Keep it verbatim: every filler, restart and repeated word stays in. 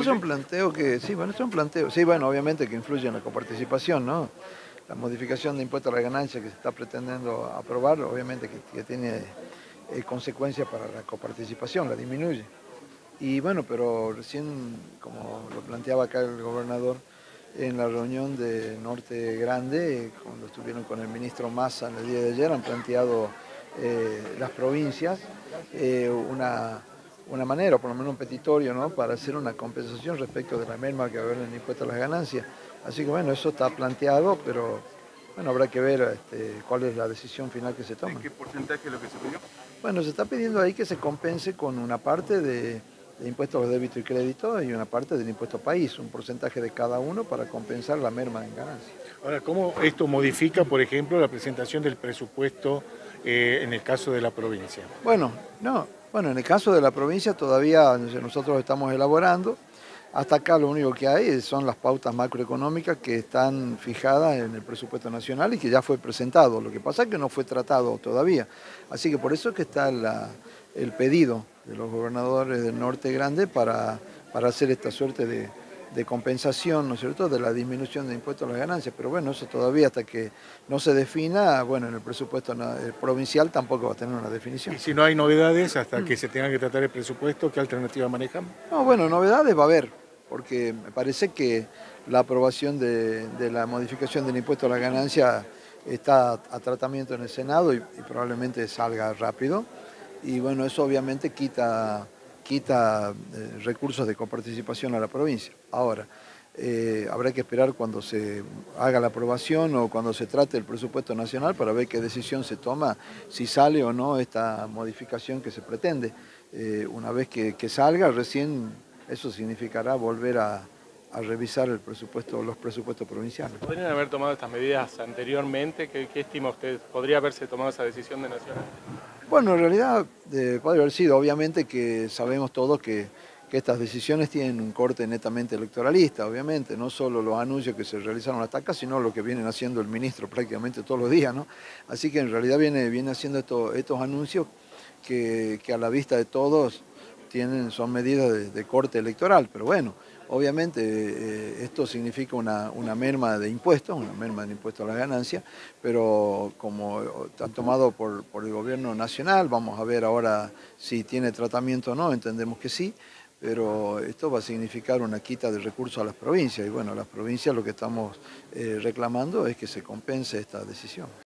es un planteo que, sí, bueno, es un planteo, sí, bueno, obviamente que influye en la coparticipación, ¿no? La modificación de impuesto a la ganancia que se está pretendiendo aprobar, obviamente que, que tiene eh, consecuencias para la coparticipación, la disminuye. Y bueno, pero recién, como lo planteaba acá el gobernador, en la reunión de Norte Grande, cuando estuvieron con el ministro Massa en el día de ayer, han planteado eh, las provincias eh, una, una manera, o por lo menos un petitorio, ¿no?, para hacer una compensación respecto de la merma que va a haber en el impuesto a las ganancias. Así que bueno, eso está planteado, pero bueno, habrá que ver este, cuál es la decisión final que se toma. ¿De qué porcentaje es lo que se pidió? Bueno, se está pidiendo ahí que se compense con una parte de, de impuestos a los débitos y créditos y una parte del impuesto país, un porcentaje de cada uno para compensar la merma en ganancias. Ahora, ¿cómo esto modifica, por ejemplo, la presentación del presupuesto eh, en el caso de la provincia? Bueno, no, bueno, en el caso de la provincia todavía nosotros estamos elaborando. Hasta acá lo único que hay son las pautas macroeconómicas que están fijadas en el presupuesto nacional y que ya fue presentado. Lo que pasa es que no fue tratado todavía. Así que por eso es que está la, el pedido de los gobernadores del Norte Grande para, para hacer esta suerte de, de compensación, ¿no es cierto?, de la disminución de impuestos a las ganancias. Pero bueno, eso todavía hasta que no se defina, bueno, en el presupuesto provincial tampoco va a tener una definición. Y si no hay novedades hasta que se tenga que tratar el presupuesto, ¿qué alternativa manejan? No, bueno, novedades va a haber, porque me parece que la aprobación de, de la modificación del impuesto a la ganancia está a tratamiento en el Senado y, y probablemente salga rápido. Y bueno, eso obviamente quita, quita eh, recursos de coparticipación a la provincia. Ahora, eh, habrá que esperar cuando se haga la aprobación o cuando se trate el presupuesto nacional para ver qué decisión se toma, si sale o no esta modificación que se pretende. Eh, una vez que, que salga, recién eso significará volver a, a revisar el presupuesto, los presupuestos provinciales. ¿Podrían haber tomado estas medidas anteriormente? ¿Qué, qué estima usted? ¿Podría haberse tomado esa decisión de Nacional? Bueno, en realidad eh, puede haber sido. Obviamente que sabemos todos que, que estas decisiones tienen un corte netamente electoralista, obviamente, no solo los anuncios que se realizaron hasta acá, sino lo que vienen haciendo el ministro prácticamente todos los días, ¿no? Así que en realidad viene, viene haciendo esto, estos anuncios que, que a la vista de todos tienen, son medidas de, de corte electoral, pero bueno, obviamente eh, esto significa una, una merma de impuestos, una merma de impuestos a las ganancias, pero como está tomado por, por el gobierno nacional, vamos a ver ahora si tiene tratamiento o no, entendemos que sí, pero esto va a significar una quita de recursos a las provincias, y bueno, las provincias lo que estamos eh, reclamando es que se compense esta decisión.